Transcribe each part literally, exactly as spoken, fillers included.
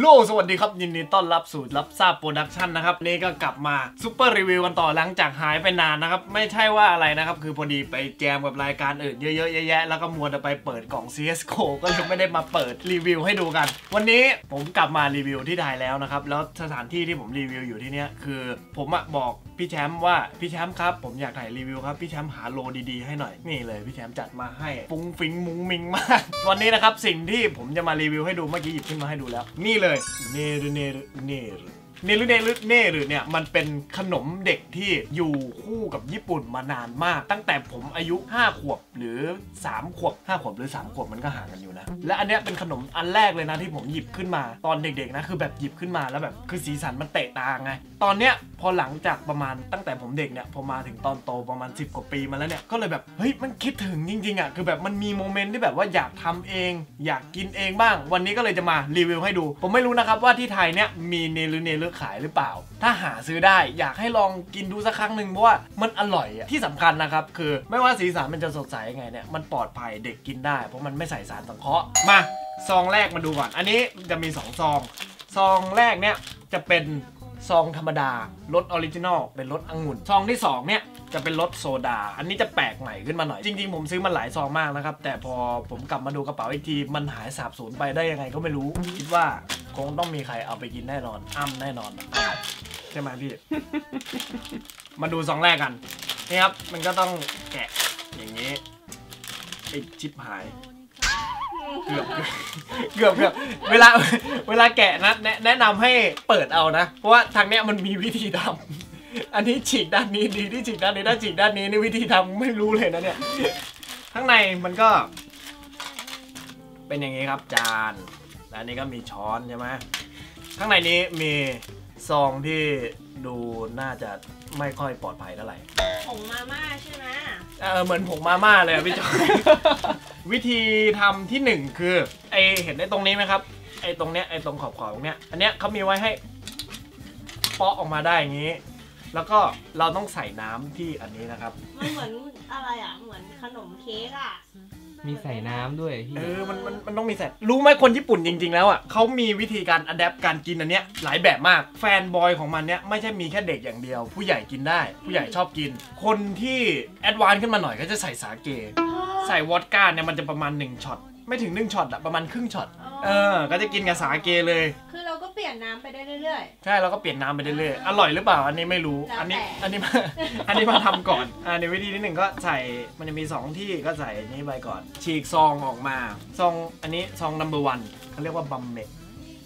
โลสวัสดีครับยินดีต้อนรับสู่รับทราบโปรดักชันนะครับนี่ก็กลับมาซุปเปอร์รีวิวกันต่อหลังจากหายไปนานนะครับไม่ใช่ว่าอะไรนะครับคือพอดีไปแจมกับรายการอื่นเยอะๆแยะๆแล้วก็มัวแต่ไปเปิดกล่อง ซี เอส จี โอ ก็เลยไม่ได้มาเปิดรีวิวให้ดูกันวันนี้ผมกลับมารีวิวที่ไทยแล้วนะครับแล้วสถานที่ที่ผมรีวิวอยู่ที่เนี้ยคือผมอะบอกพี่แชมป์ว่าพี่แชมป์ครับผมอยากถ่ายรีวิวครับพี่แชมป์หาโลดีๆให้หน่อยนี่เลยพี่แชมป์จัดมาให้ฟุ้งฟิ้งมุ้งมิงมากวันนี้นะครับสิ่งที่ผมจะมารีวิวให้ดูเมื่อกี้หยิบขึ้นมาให้ดูแล้วนี่เลยเนรุเนรุเนรุเนรุเนรุเนรุเนี่ยมันเป็นขนมเด็กที่อยู่คู่กับญี่ปุ่นมานานมากตั้งแต่ผมอายุห้าขวบหรือสามขวบห้าขวบหรือสามขวบมันก็ห่างกันอยู่นะและอันเนี้ยเป็นขนมอันแรกเลยนะที่ผมหยิบขึ้นมาตอนเด็กๆนะคือแบบหยิบขึ้นมาแล้วแบบคือสีสันมันเตะตาไงตอนเนี้ยพอหลังจากประมาณตั้งแต่ผมเด็กเนี่ยพอมาถึงตอนโตประมาณสิบกว่าปีมาแล้วเนี่ยก็เลยแบบเฮ้ยมันคิดถึงจริงๆอ่ะคือแบบมันมีโมเมนต์ที่แบบว่าอยากทำเองอยากกินเองบ้างวันนี้ก็เลยจะมารีวิวให้ดูผมไม่รู้นะครับว่าที่ไทยเนี่ยมีเนรุเนรุขายหรือเปล่าถ้าหาซื้อได้อยากให้ลองกินดูสักครั้งหนึ่งเพราะว่ามันอร่อยอ่ะที่สำคัญนะครับคือไม่ว่าสีสันมันจะสดใสยังไงเนี่ยมันปลอดภัยเด็กกินได้เพราะมันไม่ใส่สารสังเคราะห์มาซองแรกมาดูก่อนอันนี้จะมีสองซองซองแรกเนี่ยจะเป็นซองธรรมดารสออริจินอลเป็นรสองุ่นซองที่สองเนี่ยจะเป็นรสโซดาอันนี้จะแปลกใหม่ขึ้นมาหน่อยจริงๆผมซื้อมาหลายซองมากนะครับแต่พอผมกลับมาดูกระเป๋าอีกทีมันหายสาบสูญไปได้ยังไงก็ไม่รู้คิดว่าคงต้องมีใครเอาไปกินแน่นอนอ้ำแน่นอนใช่ไหมพี่ มาดูซองแรกกันนี่ครับมันก็ต้องแกะอย่างนี้ไอชิปหายเกือบเกือบเกือบเวลาเวลาแกะนะแนะนำให้เปิดเอานะเพราะว่าทางเนี้ยมันมีวิธีทำอันนี้ฉีกด้านนี้ดีที่ฉีกด้านนี้ด้านฉีกด้านนี้นี่วิธีทำไม่รู้เลยนะเนี่ยข้างในมันก็เป็นอย่างนี้ครับจานและอันนี้ก็มีช้อนใช่ไหมข้างในนี้มีซองที่ดูน่าจะไม่ค่อยปลอดภัยเท่าไหร่ผงมาม่าใช่ไหมเออเหมือนผงมาม่าเลยพี่จอยวิธีทำที่หนึ่งคือไอเห็นไอตรงนี้ไหมครับไอตรงเนี้ยไอตรงขอบๆตรงเนี้ยอันเนี้ยเขามีไว้ให้เปาะออกมาได้อย่างนี้แล้วก็เราต้องใส่น้ำที่อันนี้นะครับมันเหมือนอะไรอ่ะเหมือนขนมเค้กอ่ะมีใส่น้ำด้วยพี่เออมันมันมันต้องมีใส่รู้ไหมคนญี่ปุ่นจริงๆแล้วอ่ะเขามีวิธีการอัดแอปการกินอันเนี้ยหลายแบบมากแฟนบอยของมันเนี้ยไม่ใช่มีแค่เด็กอย่างเดียวผู้ใหญ่กินได้ผู้ใหญ่ชอบกินคนที่แอดวานซ์ขึ้นมาหน่อยก็จะใส่สาเกใส่วอดก้าเนี่ยมันจะประมาณหนึ่งช็อตไม่ถึงหนึ่งช็อตอะประมาณครึ่งช็อตเออก็จะกินกับสาเกเลยคือเราก็เปลี่ยนน้ำไปได้เรื่อยๆใช่เราก็เปลี่ยนน้ำไปเรื่อยๆอร่อยหรือเปล่าอันนี้ไม่รู้อันนี้อันนี้มาอันนี้มาทำก่อนอ่าในวิธีที่หนึ่งก็ใส่มันจะมีสองที่ก็ใส่นี้ไปก่อนฉีกซองออกมาซองอันนี้ซองนัมเบอร์วันเขาเรียกว่าบัมเมะ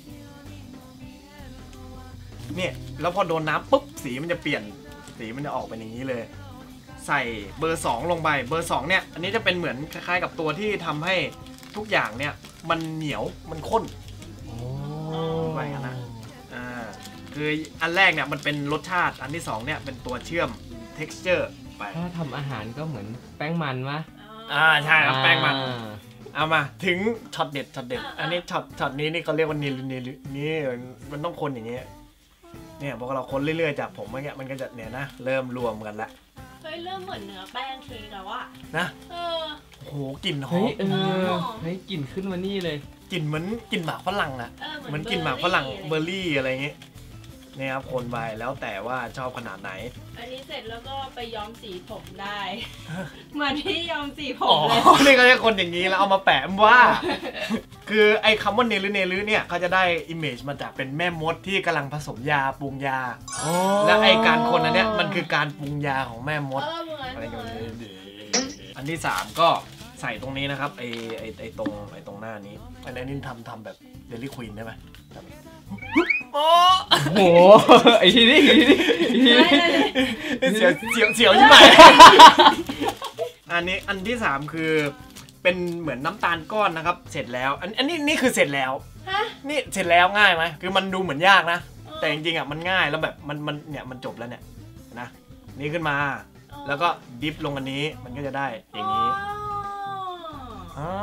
เนี่ยแล้วพอโดนน้ำปุ๊บสีมันจะเปลี่ยนสีมันจะออกเป็นอย่างนี้เลยใส่เบอร์สองลงไปเบอร์สองเนี่ยอันนี้จะเป็นเหมือนคล้ายๆกับตัวที่ทำให้ทุกอย่างเนี่ยมันเหนียวมันข้นไปกันนะอ่าคืออันแรกเนี่ยมันเป็นรสชาติอันที่สองเนี่ยเป็นตัวเชื่อม texture ไปถ้าทำอาหารก็เหมือนแป้งมันวะอ่าใช่ครับแป้งมันเอามาถึงช็อตเด็ดช็อตเด็ดอันนี้ช็อตช็อตนี้นี่เขาเรียกว่านี่นี่นี่มันต้องคนอย่างเงี้ยเนี่ยพอเราคนเรื่อยๆจากผมเมื่อกี้มันก็จะเนี่ยนะเริ่มรวมกันละเฮ้ยเริ่มเหมือนเนื้อแป้งเค้กแล้วอะนะเออโหกลิ่นหอมเฮ้ยเออเฮ้ยกลิ่นขึ้นมานี่เลยกลิ่นเหมือนกลิ่นหมากฝรั่งอะเหมือนกลิ่นหมากฝรั่งเบอร์รี่อะไรเงี้ยเนี่ยครับคนไปแล้วแต่ว่าชอบขนาดไหนอันนี้เสร็จแล้วก็ไปย้อมสีผมได้เหมือนที่ย้อมสีผมเลยนี่ก็จะคนอย่างนี้แล้วเอามาแปะว่าคือไอ้คำว่าเนรุเนรุเนี่ยเขาจะได้อิมเมจมาจากเป็นแม่มดที่กำลังผสมยาปรุงยาและไอ้การคนอันเนี้ยมันคือการปรุงยาของแม่มดอะไรกันอันที่สามก็ใส่ตรงนี้นะครับไอ้ไอ้ไอ้ตรงไอ้ตรงหน้านี้อันนี้ทำทำแบบเดลี่ควีนได้ไหมโอ้โหไอ้ทีนี้ทีนี้เสียวเสียวเสียวใช่ไหมอันนี้อันที่สามคือเป็นเหมือนน้ำตาลก้อนนะครับเสร็จแล้วอันอันนี้นี่คือเสร็จแล้วนี่เสร็จแล้วง่ายไหมคือมันดูเหมือนยากนะแต่จริงๆอ่ะมันง่ายแล้วแบบมันมันเนี่ยมันจบแล้วเนี่ยนะนี่ขึ้นมาแล้วก็ดิฟลงอันนี้มันก็จะได้อย่างนี้อ๋อ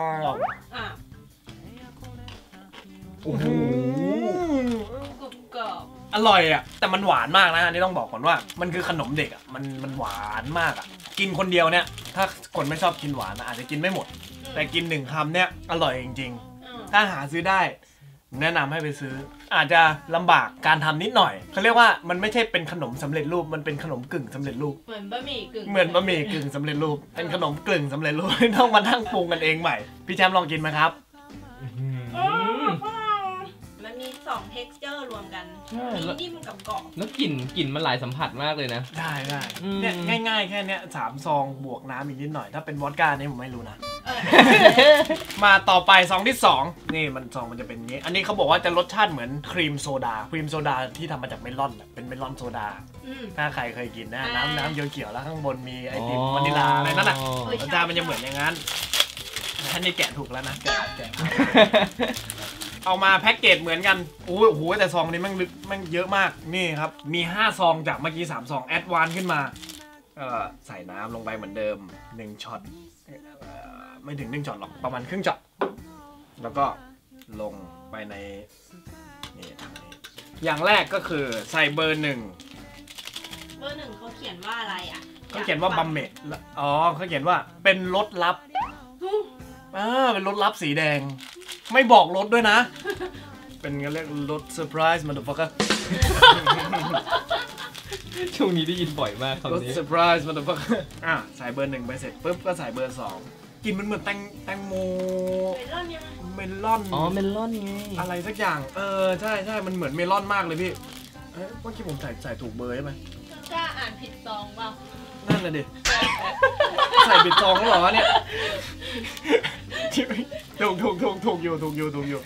โอ้โหอร่อยอ่ะแต่มันหวานมากนะอันนี้ต้องบอกก่อนว่ามันคือขนมเด็กอ่ะมันมันหวานมากอ่ะกินคนเดียวเนี่ยถ้าคนไม่ชอบกินหวานอาจจะกินไม่หมดแต่กินหนึ่งคำเนี่ยอร่อยจริงๆถ้าหาซื้อได้แนะนำให้ไปซื้อ อาจจะลำบากการทำนิดหน่อยเขาเรียกว่ามันไม่ใช่เป็นขนมสำเร็จรูปมันเป็นขนมกึ่งสำเร็จรูปเหมือนบะหมี่กึ่งเหมือนบะหมี่กึ่งสำเร็จรูปเป็นขนมกึ่งสำเร็จรูป ต้องมานั่งปรุงกันเองใหม่พี่แชมป์ลองกินไหมครับอ๋อมันมีสอง texture รวมกันใช่มีแล้วนิ่มกับกรอบแล้วกลิ่นกลิ่นมันหลายสัมผัสมากเลยนะได้ได้อืมเนี่ยง่ายๆแค่เนี้ยสามซองบวกน้ำอีกนิดหน่อยถ้าเป็นวอดก้านี่ผมไม่รู้นะเออมาต่อไปซองที่สองนี่มันซองมันจะเป็นอย่างนี้ อันนี้เขาบอกว่าจะรสชาติเหมือนครีมโซดาครีมโซดาที่ทำมาจากเมลอนอะเป็นเมลอนโซดาอืมถ้าใครเคยกินนะอ่าน้ำน้ำเขียวๆแล้วข้างบนมีไอติมวานิลาอะไรนั่นน่ะอ๋อรสชาติมันจะเหมือนอย่างนั้นท่านนี่แกะถูกแล้วนะแกะแกะเอามาแพ็กเกจเหมือนกันโอ้โหแต่ซองนี้มันลึกมันเยอะมากนี่ครับมีห้าซองจากเมื่อกี้สามซองแอดวานซ์ขึ้นมาเอ่อใส่น้ำลงไปเหมือนเดิมหนึ่งช็อตเอ่อไม่ถึงหนึ่งช็อตหรอกประมาณครึ่งช็อตแล้วก็ลงไปในนี่ทางนี้อย่างแรกก็คือใส่เบอร์หนึ่งเบอร์หนึ่งเขาเขียนว่าอะไรอ่ะเขาเขียนว่าบัมเมดอ๋อเขาเขียนว่าเป็นรถลับเออเป็นรถลับสีแดง ไม่บอกรถด้วยนะ เป็นกันเรียกรถเซอร์ไพรส์มันเดอะฟักเกอร์ช่วงนี้ได้ยินบ่อยมากรถคำนี้เซอร์ไพรส์มันเดอะฟักเกอร์อ่ะใส่เบอร์หนึ่งไปเสร็จปุ๊บก็ใส่เบอร์สองกินมันเหมือนแตงแตงโมเมลอนยังไงเมลอนอ๋อเมลอนไงอะไรสักอย่างเออใช่ใช่มันเหมือนเมลอนมากเลยพี่เอ้ยเมื่อกี้ผมใส่ใส่ถูกเบอร์ใช่ไหมกล้าอ่านผิดซองเปล่านั่นน่ะดิ ใส่บิดซองแล้วเหรอเนี่ยถูกถูกถูกถูกอยู่ถูกอยู่ถูกอยู่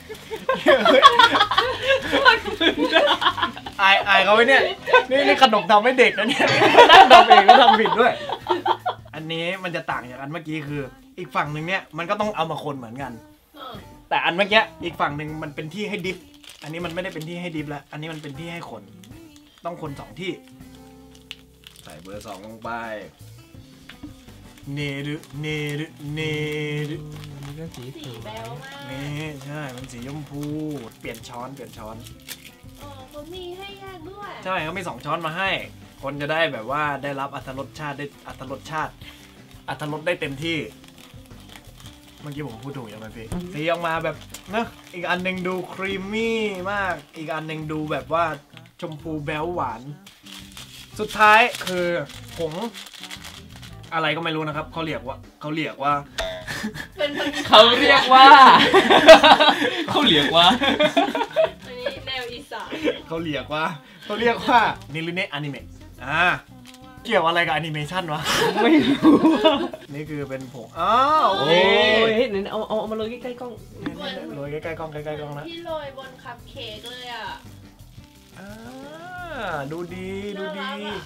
อายอายเขาไว้เนี่ยนี่นี่ขนมทำให้เด็กนะเนี่ยนั่งทำเองก็ทำผิดด้วย อันนี้มันจะต่างจากอันเมื่อกี้คือ อีกฝั่งหนึ่งเนี่ยมันก็ต้องเอามาคนเหมือนกันเออแต่อันเมื่อกี้อีกฝั่งหนึ่งมันเป็นที่ให้ดิฟอันนี้มันไม่ได้เป็นที่ให้ดิฟแล้วอันนี้มันเป็นที่ให้คน ต้องคนสองที่ ใส่เบอร์สองลงไปเนรึเนรึเนรึมันก็สีสีสวแบยวมากนี่ใช่มันสีชมพูเปลี่ยนช้อนเปลี่ยนช้อนเออเขามีให้แยกด้วยใช่เขามีสองช้อนมาให้ คนจะได้แบบว่าได้รับอรรถรสชาติได้อรรถรสชาติอรรถรสได้เต็มที่ เมื่อกี้ผมพูดถูกยังไงพี่สีออกมาแบบนะอีกอันหนึ่งดูครีมมี่มากอีกอันหนึ่งดูแบบว่าชมพูแบ๊วหวาน สุดท้ายคือผงอะไรก็ไม่รู้นะครับเขาเรียกว่าเขาเรียกว่าเป็นคนอีสนเขาเรียกว่า เขาเรียกว่าอันนี้แนวอีสานเขาเรียกว่าเขาเรียกว่านิรุเนะอนิเมะอ่าเกี่ยวอะไรกับแอนิเมชันวะไม่รู้นี่คือเป็นผงอ้าวโอโอ้เคยเดี๋ยวเอาเอาเอามาเลยใกล้ๆกล้องโรยใกล้ๆกล้องใกล้ๆกล้องนะที่โรยบนคัพเค้กเลยอ่ะอ่าดูดีดูดีน่ารักอะ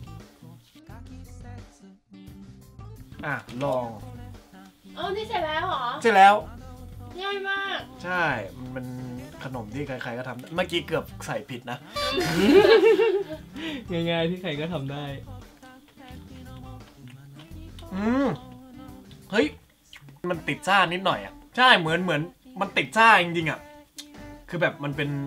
อ่ะลองเออนี่เสร็จแล้วเหรอเสร็จแล้วง่ายมากใช่มันเป็นขนมที่ใครๆก็ทำเมื่อกี้เกือบใส่ผิดนะง่ายๆที่ใครก็ทำได้อืมเฮ้ยมันติดซ่านิดหน่อยอ่ะใช่เหมือนเหมือนมันติดซ่าจริงๆอ่ะคือแบบมันเป็น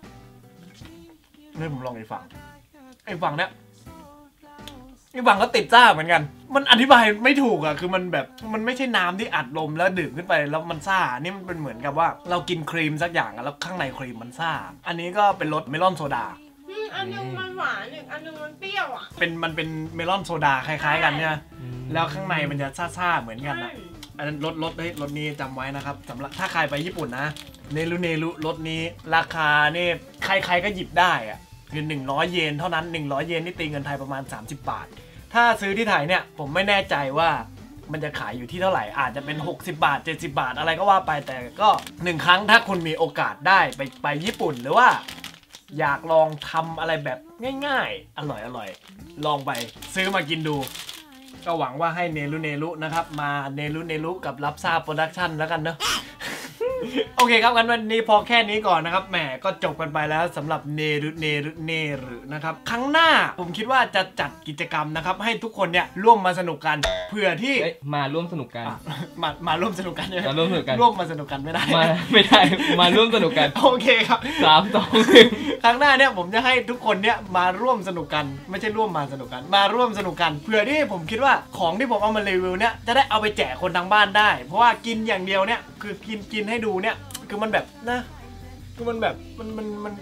นี่ผมลองไอ้ฝั่งไอ้ฝั่งเนี้ยไอ้ฝั่งก็ติดซ่าเหมือนกัน มันอธิบายไม่ถูกอ่ะคือมันแบบมันไม่ใช่น้ำที่อัดลมแล้วดื่มขึ้นไปแล้วมันซ่านี่มันเป็นเหมือนกับว่าเรากินครีมสักอย่างอะแล้วข้างในครีมมันซ่าอันนี้ก็เป็นรสเมลอนโซดาอืมอันหนึงมันหวานอีกอันหนึงมันเปรี้ยวอ่ะเป็นมันเป็นเมลอนโซดาคล้ายๆกันเนี่ยแล้วข้างในมันจะซ่าๆเหมือนกันนะ อันนั้นรถรถเฮ้ยรถนี้จำไว้นะครับสำหรับถ้าใครไปญี่ปุ่นนะเนรุเนรุรถนี้ราคานี่ใครๆก็หยิบได้อะคือหนึ่งร้อยเยนเท่านั้นหนึ่งร้อยเยนนี่ตีเงินไทยประมาณสามสิบบาทถ้าซื้อที่ไทยเนี่ยผมไม่แน่ใจว่ามันจะขายอยู่ที่เท่าไหร่อาจจะเป็นหกสิบบาทเจ็ดสิบบาทอะไรก็ว่าไปแต่ก็หนึ่งครั้งถ้าคุณมีโอกาสได้ไปไปญี่ปุ่นหรือว่า อยากลองทำอะไรแบบง่ายๆอร่อยๆลองไปซื้อมากินดู ก็หวังว่าให้เนรุเนรุนะครับมาเนรุเนรุกับรับทราบโปรดักชั่นแล้วกันเนอะ โอเคครับงั้นวันนี้พอแค่นี้ก่อนนะครับแหมก็จบกันไปแล้วสำหรับเนรุเนรุเนรุนะครับครั้งหน้าผมคิดว่าจะจัดกิจกรรมนะครับให้ทุกคนเนี่ยร่วมมาสนุกกันเผื่อที่เอ้ยมาร่วมสนุกกันอ่ะมามาร่วมสนุกกันใช่ไหมมาร่วมสนุกกันร่วมมาสนุกกันไม่ได้มาไม่ได้ มาร่วมสนุกกันโอเคครับสามสองหนึ่งครั้งหน้าเนี่ยผมจะให้ทุกคนเนี่ยมาร่วมสนุกกันไม่ใช่ร่วมมาสนุกกันมาร่วมสนุกกันเผื่อที่ผมคิดว่าของที่ผมเอามารีวิวเนี่ยจะได้เอาไปแจกคนทางบ้านได้ เพราะว่ากินอย่างเดียวเนี่ยคือกินกินให้ดูเนี่ยคือมันแบบนะคือมันแบบมันมันมัน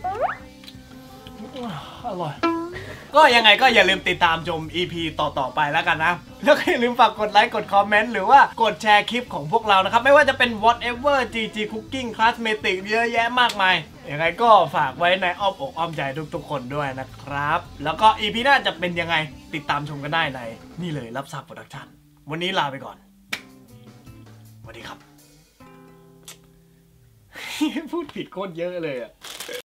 อร่อยก็ยังไงก็อย่าลืมติดตามชม อี พี ต่อๆไปแล้วกันนะแล้วก็อย่าลืมฝากกดไลค์กดคอมเมนต์หรือว่ากดแชร์คลิปของพวกเรานะครับไม่ว่าจะเป็น whatever จี จี Cooking Classmatic เยอะแยะมากมายยังไงก็ฝากไว้ในอ้อมอกอ้อมใจทุกๆคนด้วยนะครับแล้วก็ อี พี หน้าจะเป็นยังไงติดตามชมกันได้ในนี่เลยรับทราบโปรดักชั่นวันนี้ลาไปก่อนสวัสดีครับ พูดผิดโคตรเยอะเลยอะ